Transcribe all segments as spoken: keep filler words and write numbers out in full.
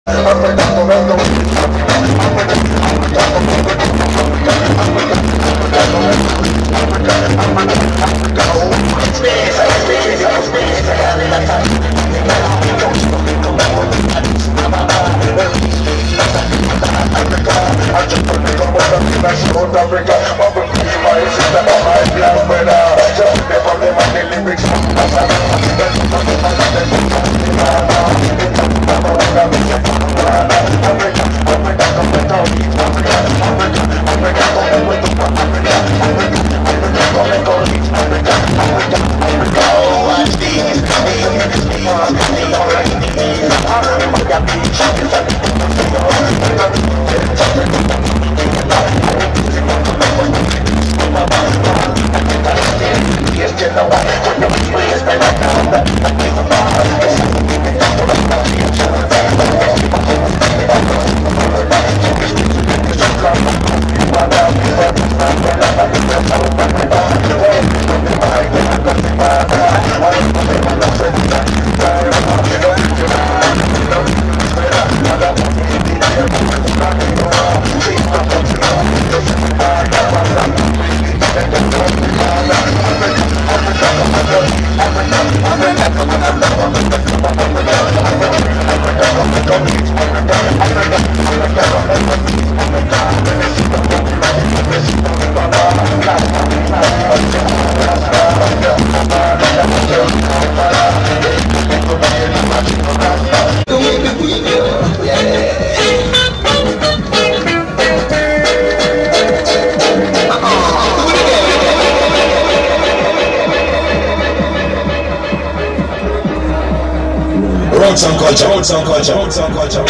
Roots and culture, roots and culture, roots and culture.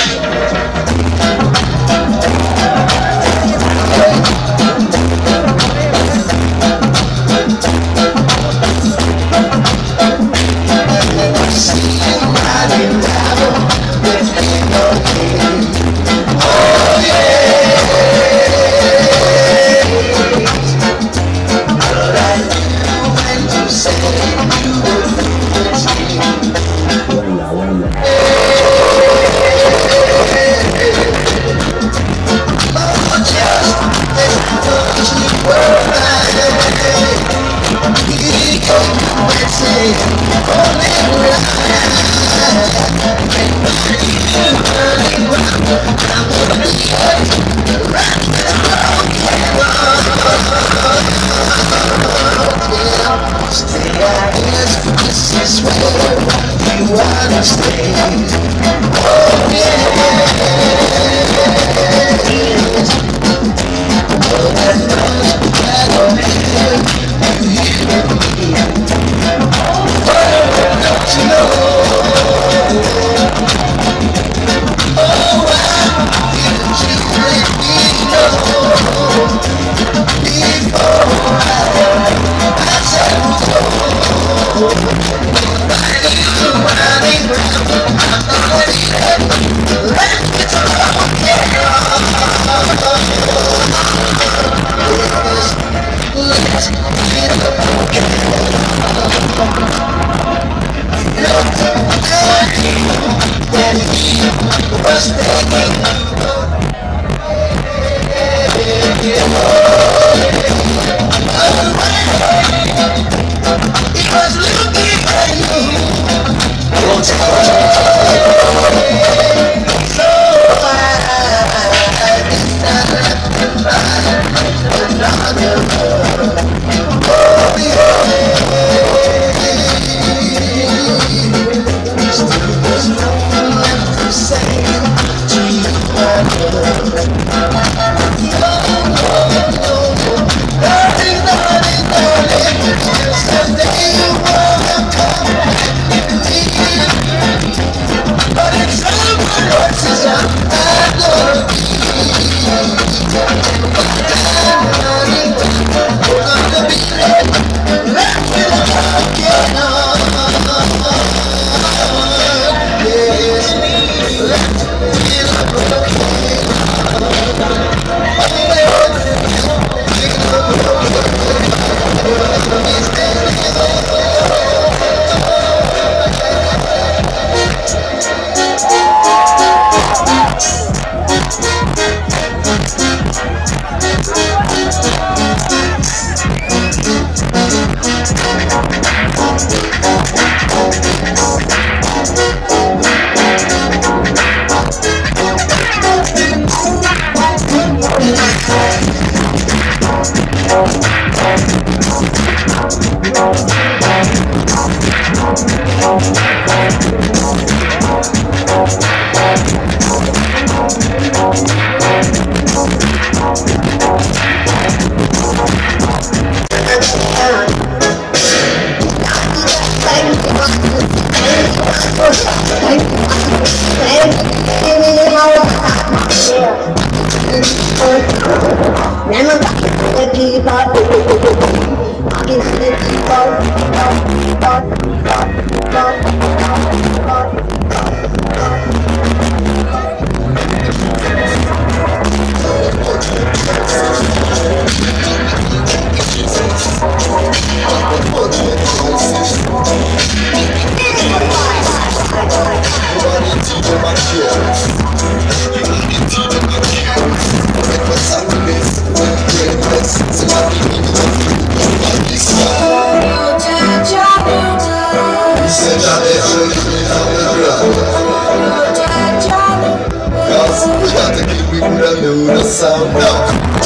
Sound now.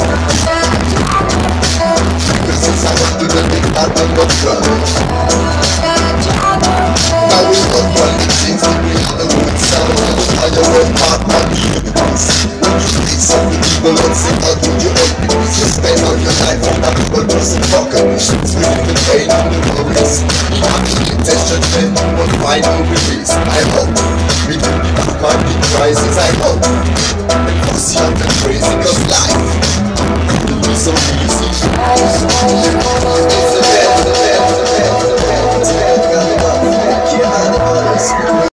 This is how I do the thing I don't know from. I will not run the things that we have the good sound. I don't know part my enemies. When you meet some people and say, how do you help me? You spend all your life on that people doesn't fuck up. Spilling the pain and the worries. I'm the intention then you will find no release. I hope we can be back my big crisis. I hope. Because you're the crazy.